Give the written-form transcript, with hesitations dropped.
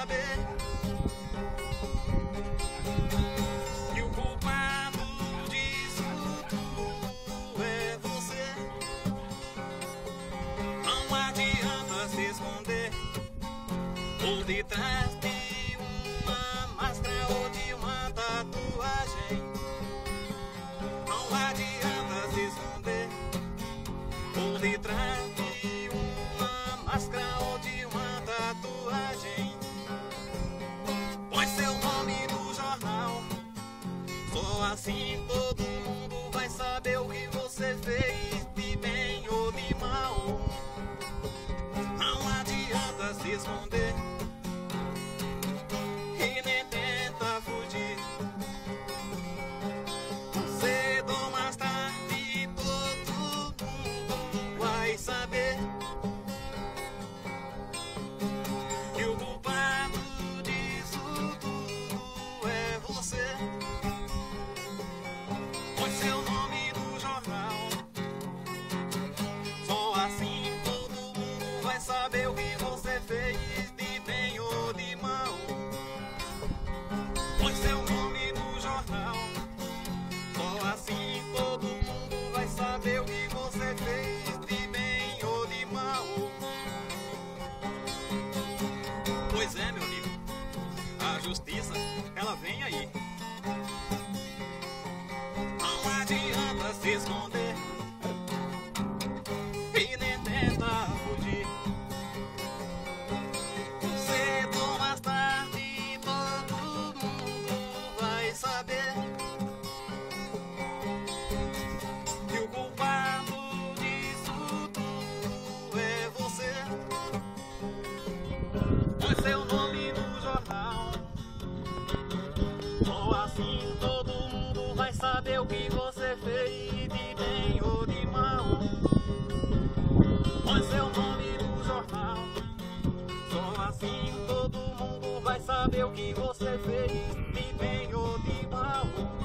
saber. E o culpado disso tudo é você. Não adianta se esconder por detrás de uma máscara ou de uma tatuagem. Não adianta se esconder por detrás de uma máscara ou de uma tatuagem. Põe seu nome no jornal, só assim todo mundo vai saber o que você fez, de bem ou de mal. Não adianta se esconder e nem tenta fugir. Cedo ou mais tarde todo mundo vai saber. E o culpado disso tudo é você. Põe seu nome no jornal, só assim todo mundo vai saber o que você fez, de bem ou de mal. Põe seu nome no jornal, só assim todo mundo vai saber o que você fez, de bem ou de mal. Pois é, meu amigo, a justiça, ela vem aí. Não adianta se esconder e nem tenta fugir. Cedo ou mais tarde todo mundo vai saber. E o culpado disso tudo é você. Põe seu nome no jornal, só assim todo mundo vai saber o que você fez, de bem ou de mal. Põe seu nome no jornal, só assim todo mundo vai saber o que você fez, de bem ou de mal.